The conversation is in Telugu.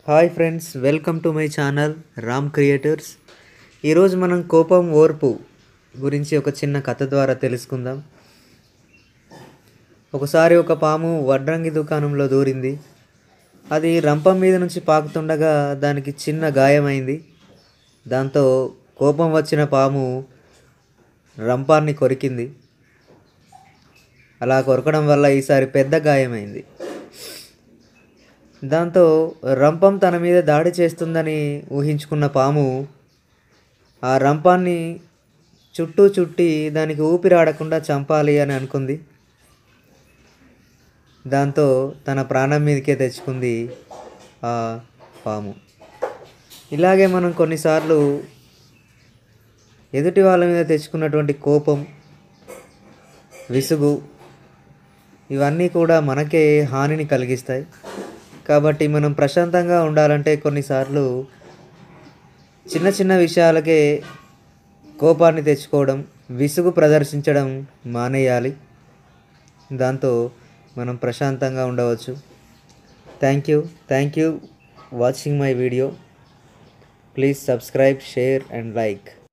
Hi friends, welcome to my channel Ram creators. ఈరోజు మనం కోపం ఓర్పు గురించి ఒక చిన్న కథ ద్వారా తెలుసుకుందాం. ఒకసారి ఒక పాము వడ్రంగి దుకాణంలో దూరింది. అది రంపం మీద నుంచి పాకుతుండగా దానికి చిన్న గాయమైంది. దాంతో కోపం వచ్చిన పాము రంపాన్ని కొరికింది. అలా కొరకడం వల్ల ఈసారి పెద్ద గాయమైంది. దాంతో రంపం తన మీద దాడి చేస్తుందని ఊహించుకున్న పాము ఆ రంపాన్ని చుట్టూ చుట్టి దానికి ఊపిరాడకుండా చంపాలి అని అనుకుంది. దాంతో తన ప్రాణం మీదకే తెచ్చుకుంది ఆ పాము. ఇలాగే మనం కొన్నిసార్లు ఎదుటి వాళ్ళ మీద తెచ్చుకున్నటువంటి కోపం, విసుగు ఇవన్నీ కూడా మనకే హానిని కలిగిస్తాయి. కాబట్టి మనం ప్రశాంతంగా ఉండాలంటే కొన్నిసార్లు చిన్న చిన్న విషయాలకే కోపాన్ని తెచ్చుకోవడం, విసుగు ప్రదర్శించడం మానేయాలి. దాంతో మనం ప్రశాంతంగా ఉండవచ్చు. Thank you watching my video. Please subscribe, share and like.